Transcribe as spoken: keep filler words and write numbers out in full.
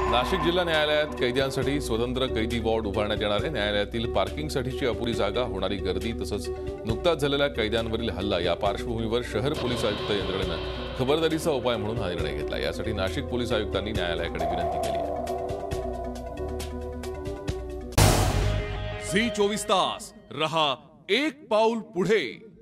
नाशिक जिल्हा न्यायालयात कैद्यांसाठी स्वतंत्र कैदी वॉर्ड उभारण्यात येणार आहे। न्यायालयातील पार्किंगसाठीची अपुरी जागा, होणारी गर्दी तसंच नुकताच झालेल्या कैद्यांवरील हल्ला या पार्श्वभूमीवर शहर पोलीस आयुक्त यंत्रणेनं खबरदारीचा उपाय म्हणून हा निर्णय घेतला। यासाठी नाशिक पोलीस आयुक्तांनी न्यायालयाकडे विनंती केली आहे। झी चोवीस तास रहा एक पाऊल पुढे।